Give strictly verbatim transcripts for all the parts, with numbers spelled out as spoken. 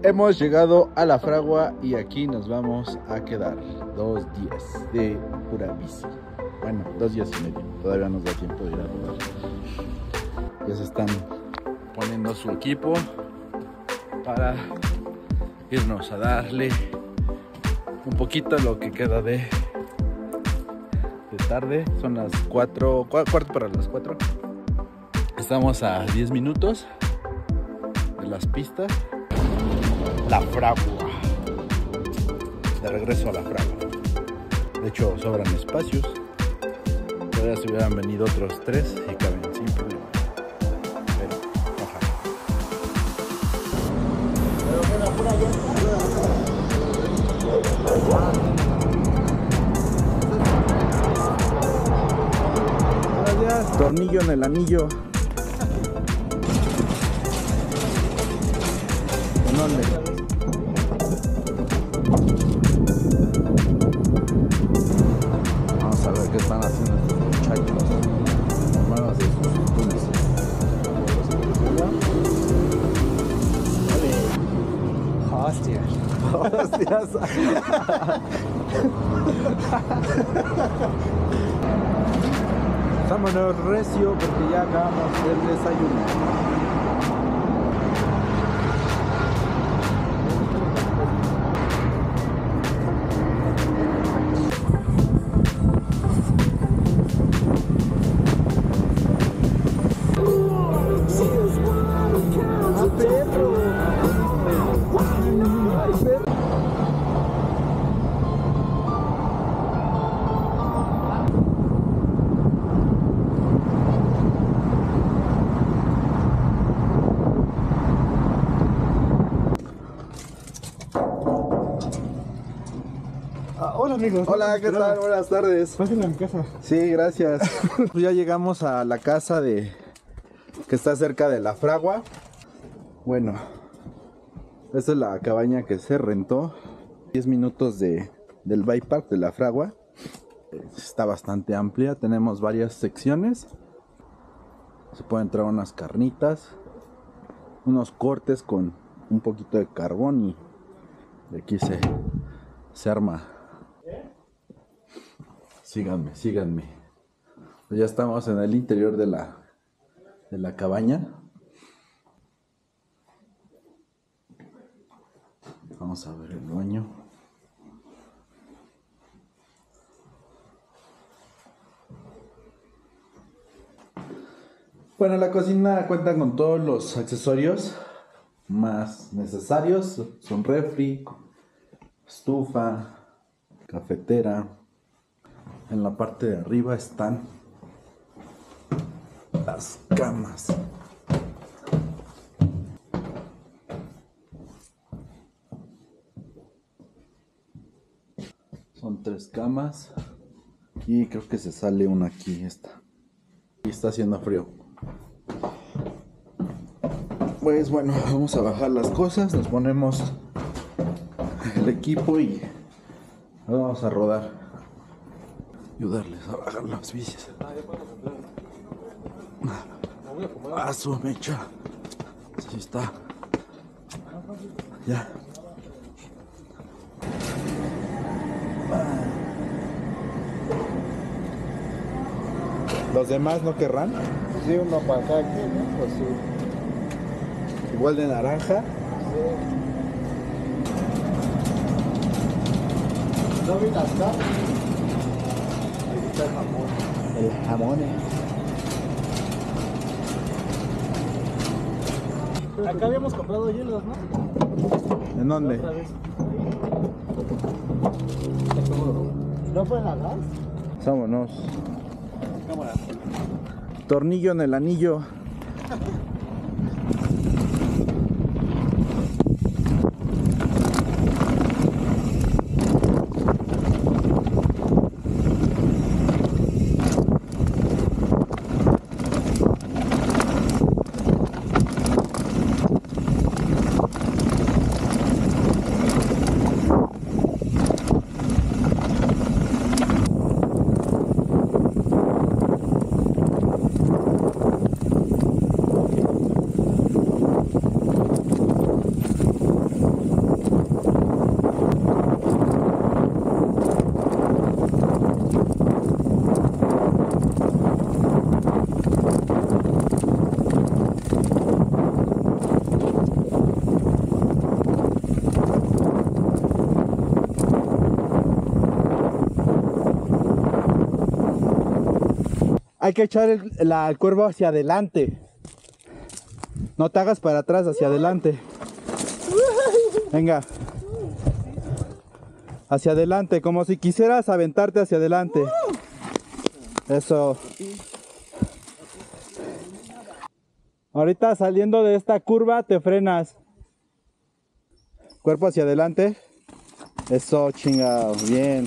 Hemos llegado a La Fragua y aquí nos vamos a quedar dos días de pura bici. Bueno, dos días y medio. Todavía nos da tiempo de ir a rodar. Ya se están poniendo su equipo para irnos a darle un poquito lo que queda de, de tarde. Son las cuatro, cuarto para las cuatro. Estamos a diez minutos de las pistas. La Fragua. De regreso a La Fragua. De hecho, sobran espacios. Todavía se hubieran venido otros tres y caben sin problema. Pero, ojalá. Gracias. Tornillo en el anillo. ¿En dónde? Vamos a ver qué están haciendo estos muchachos. Hermanos de sus tunes. Hostias. Hostias. Vámonos recio porque ya acabamos el desayuno. Hola amigos. Hola, ¿qué tal? Buenas tardes. Pásenla a mi casa. Sí, gracias. Pues ya llegamos a la casa de que está cerca de La Fragua. Bueno, esta es la cabaña que se rentó. diez minutos de, del Bike Park de La Fragua. Está bastante amplia. Tenemos varias secciones. Se pueden entrar unas carnitas, unos cortes con un poquito de carbón y de aquí se, se arma. Síganme, síganme. Pues ya estamos en el interior de la, de la cabaña. Vamos a ver el baño. Bueno, la cocina cuenta con todos los accesorios más necesarios. Son refri, estufa, cafetera. En la parte de arriba están las camas. Son tres camas y creo que se sale una aquí, esta. Y está haciendo frío. Pues bueno, vamos a bajar las cosas, nos ponemos el equipo y vamos a rodar. Ayudarles a bajar las bicis. A su mecha. Así está. Ya. ¿Los demás no querrán? Sí, uno para acá aquí, ¿no? Pues sí. Igual de naranja. Sí. ¿No vi las carnes? Ahí está el jamón. El jamón. Acá habíamos comprado hielos, ¿no? ¿En dónde? Otra vez. ¿No fue en la gas? Vámonos. Cámara. Tornillo en el anillo. Hay que echar el, la, el cuerpo hacia adelante. No te hagas para atrás, hacia adelante. Venga. Hacia adelante, como si quisieras aventarte hacia adelante. Eso. Ahorita saliendo de esta curva te frenas. Cuerpo hacia adelante. Eso, chingado. Bien.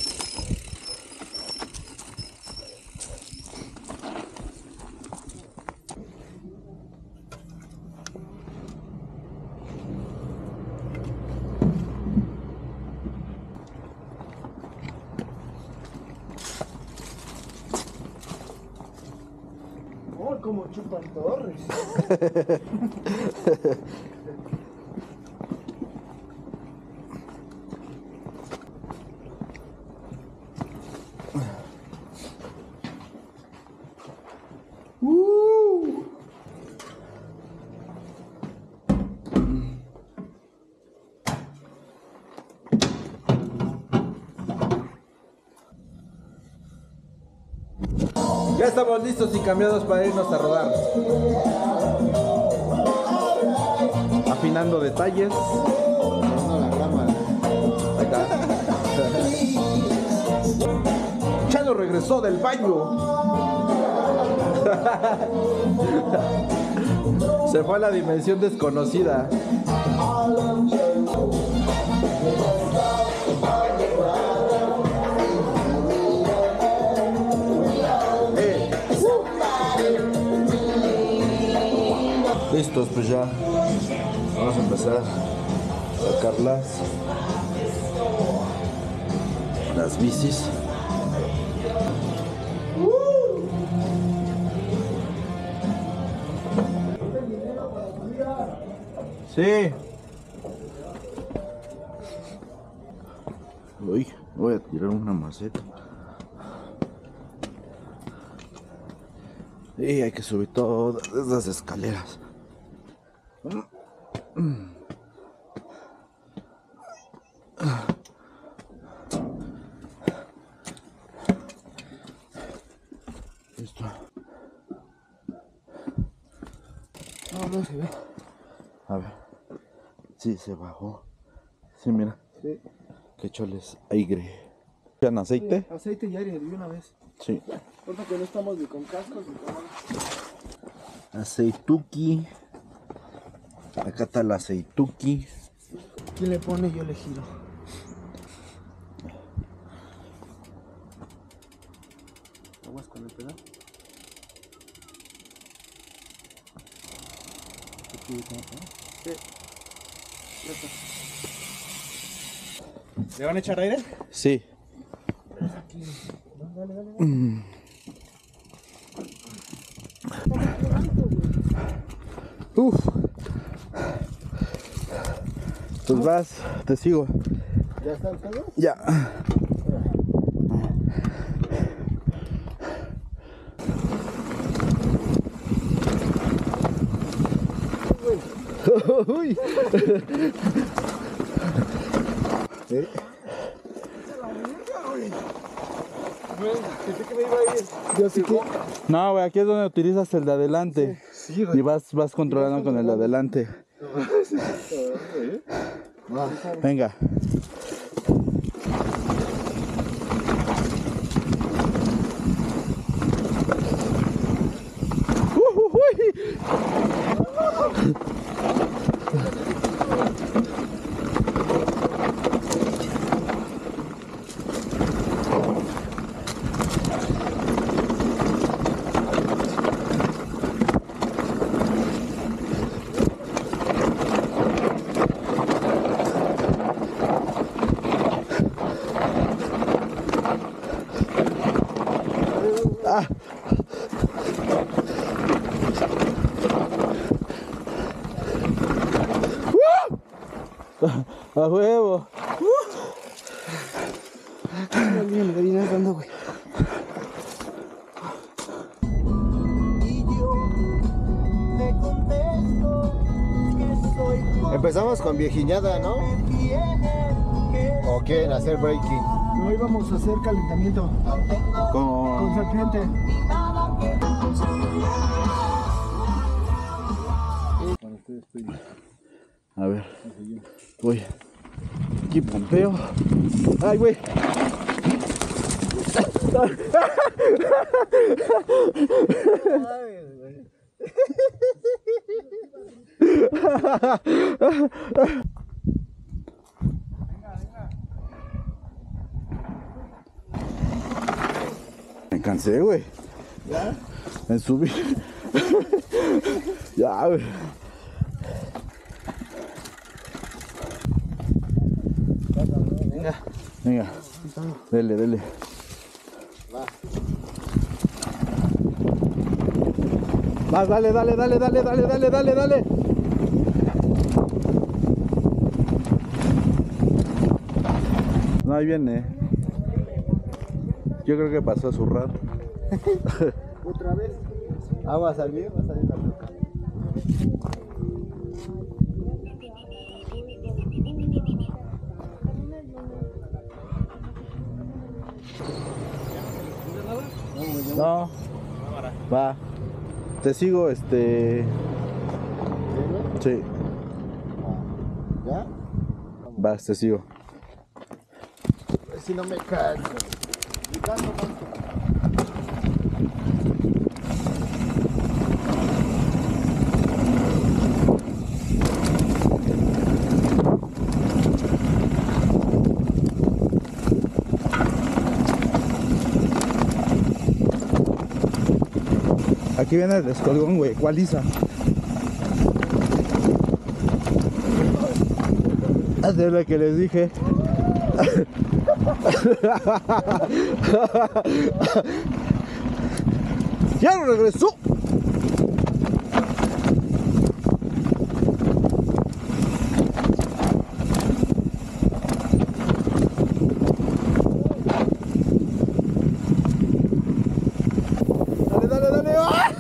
Oh, como chupan torres. uh. Ya estamos listos y cambiados para irnos a rodar. Afinando detalles. No, la grama. Ahí está. Chalo regresó del baño. Se fue a la dimensión desconocida. Listos, pues ya vamos a empezar a sacar las, las bicis. Sí. Uy, voy a tirar una maceta. Y hay que subir todas esas escaleras. Listo. No, no se ve. A ver. Sí, se bajó. Sí, mira. Sí. Qué choles aire. ¿Echan aceite? Sí, aceite y aire de una vez. Sí. Porque que no estamos ni con cascos ni con... Aceituki. Acá está el aceituki. ¿Quién le pone? Yo le giro. Aguas con el pedal. Sí. Ya está. ¿Le van a echar aire? Sí. Aquí. Dale, dale, dale. Mm. Uf. Pues vas, te sigo. ¿Ya están todos? Ya. Uy. ¿Eh? Pensé que me iba a ir. Yo sí que... No, güey, aquí es donde utilizas el de adelante. Sí, güey. Y vas, vas controlando con el de adelante. Venga. Ah. ¡Uh! A huevo. Me vienes dando, güey. Empezamos con viejiñada, ¿no? ¿O qué? Hacer breaking. No íbamos a hacer calentamiento Con... con serpiente. A ver, voy. Aquí pompeo. ¡Ay, güey! Me cansé, güey. ¿Ya? Me subí. Ya, güey. Venga. Venga. Dele, dele. Vas, dale, dale, dale, dale, dale, dale, dale, dale. No, ahí viene. Yo creo que pasó a zurrar. Otra vez. Ah, va a salir, va a salir la boca. No. Va. Te sigo, este. Sí. ¿Ya? Va, te sigo. A ver si no me canso. Aquí viene el descolgón, güey. ¿Cuál Isa? Hacer lo que les dije. ¡Ya no regresó! Dale, dale, dale.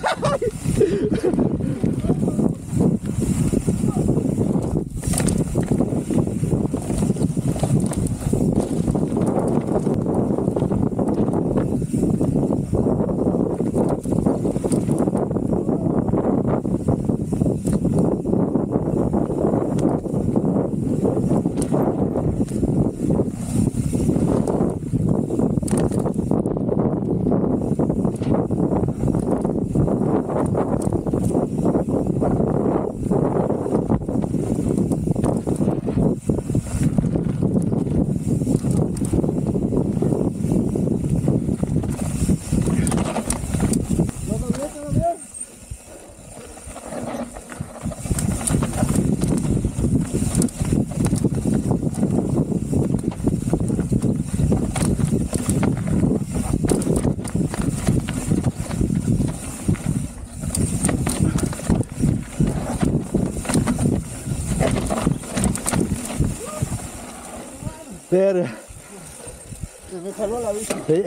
Verga. Se me jaló la bici. Sí.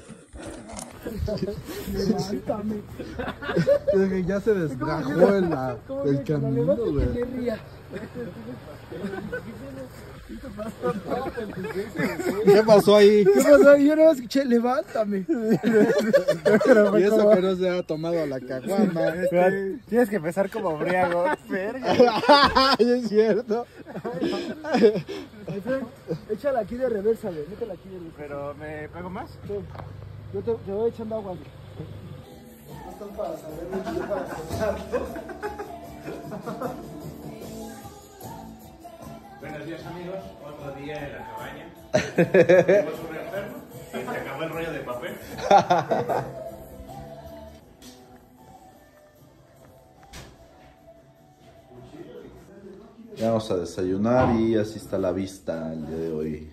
Levántame. Es que ya se desgajó el, la, el camino, güey. ¿Qué pasó ahí? ¿Qué pasó? Yo no escuché, levántame. Y eso que no se ha tomado la caguama. Este... Tienes que empezar como briago. Verga. Es cierto. Échala aquí de reversa, güey. Métela aquí de reversa. ¿Pero me pego más? Sí. Yo te, te voy echando agua, güey. No están para saber, yo para pensarlo. Buenos días, amigos. Otro día en la cabaña. Tuvimos un enfermo y se acabó el rollo de papel. Ya vamos a desayunar y así está la vista el día de hoy.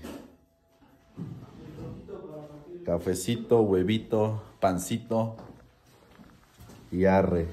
Cafecito, huevito, pancito y arre.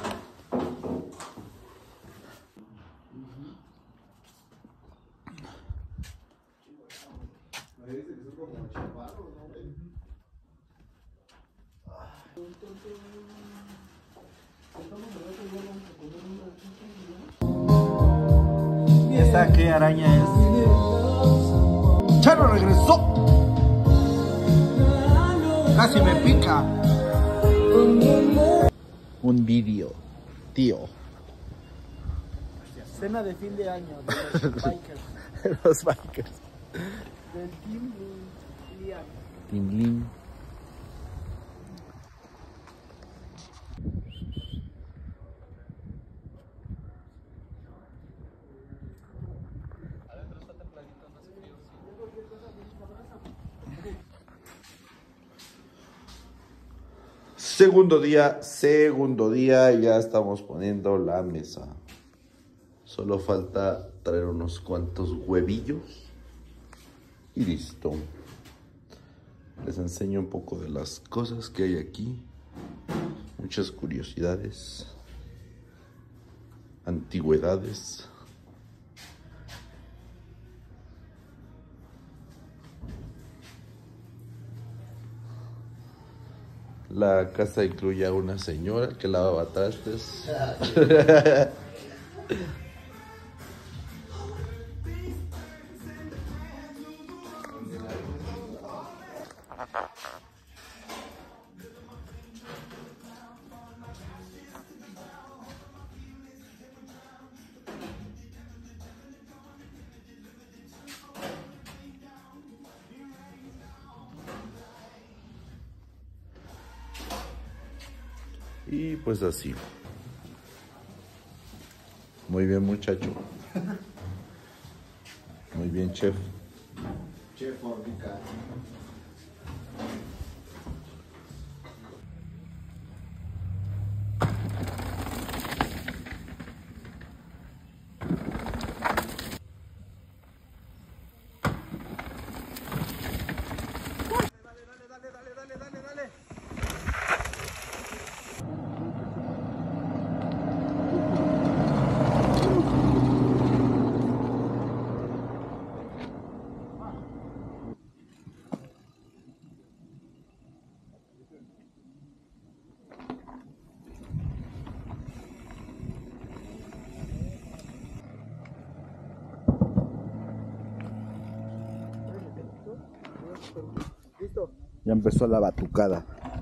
¿Y esta qué araña es? ¡Charo regresó! Casi me pica. Un vídeo, tío. Cena de fin de año de los bikers. Los bikers. Del Team Lian. Team Lin. Segundo día, segundo día, ya estamos poniendo la mesa. Solo falta traer unos cuantos huevillos y listo. Les enseño un poco de las cosas que hay aquí. Muchas curiosidades, antigüedades. La casa incluye a una señora que lavaba trastes. Y pues así. Muy bien, muchacho. Muy bien, chef. Chef Orbica. Listo. Ya empezó la batucada.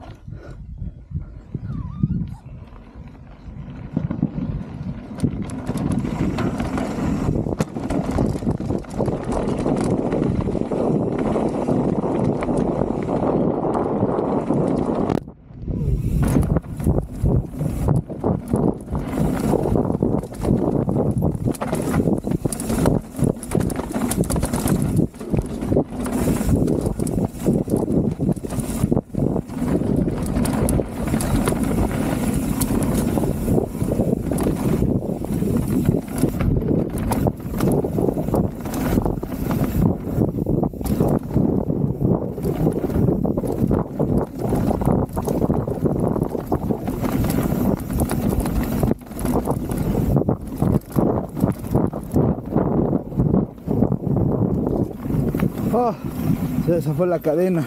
Oh, se desafó la cadena.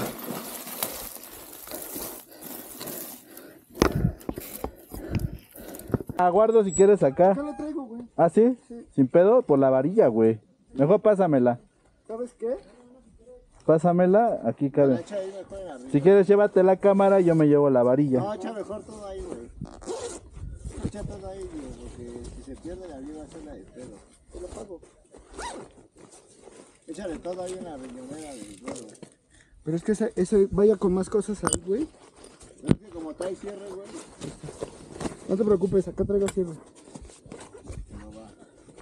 Aguardo si quieres acá. Acá la traigo, güey. ¿Ah, sí? Sí. Sin pedo, por la varilla, güey. Mejor pásamela. ¿Sabes qué? Pásamela, aquí cabe. Echa ahí mejor arriba. Si quieres, llévate la cámara y yo me llevo la varilla. No, echa mejor todo ahí, güey. Echa todo ahí, güey, porque si se pierde la vida va a ser la de pedo. Te lo pago. Échale todo ahí en la riñonera del huevo. Pero es que ese, ese vaya con más cosas ahí, güey. Es que como trae cierre, güey. No te preocupes, acá traigo cierre. No va.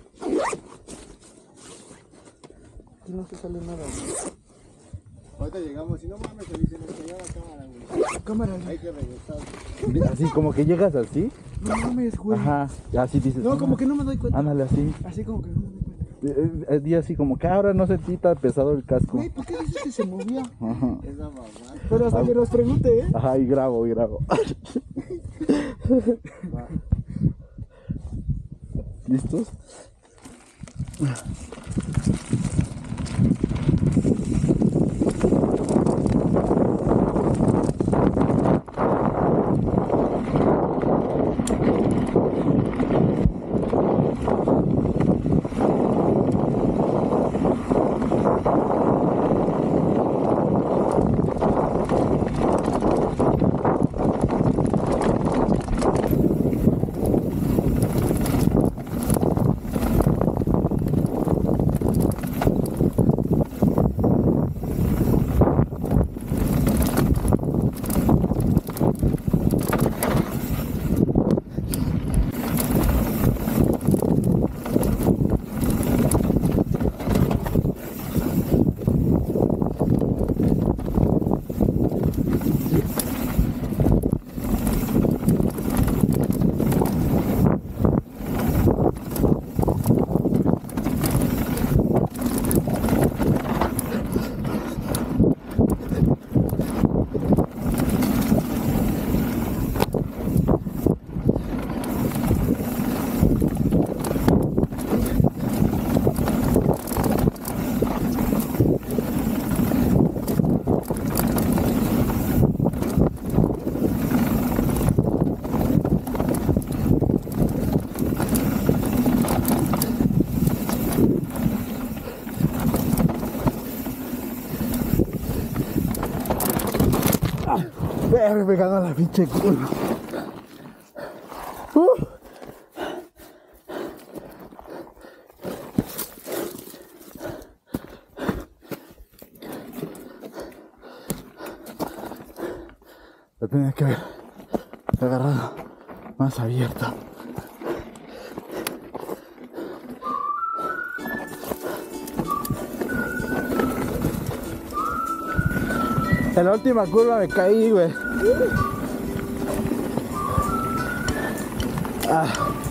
Aquí no se sale nada, güey. Ahorita llegamos y no mames, se dice, nos cayó la cámara, güey. Cámara, güey. Hay que regresar. Así, como que llegas así. No mames, güey. Ajá, así dices. No, como "Ah, que no me doy cuenta. ándale así. Así como que no me doy cuenta. Eh, eh, di así como que ahora no sentí tan pesado el casco. Güey, ¿por qué dices que se movía? Ajá. Es la mamá. Pero hasta que nos pregunte, ¿eh? Ajá, y grabo, y grabo. ¿Listos? siempre pegando a la pinche curva. Uh. Lo tenía que haber agarrado más abierto. En la última curva me caí, güey. Ah.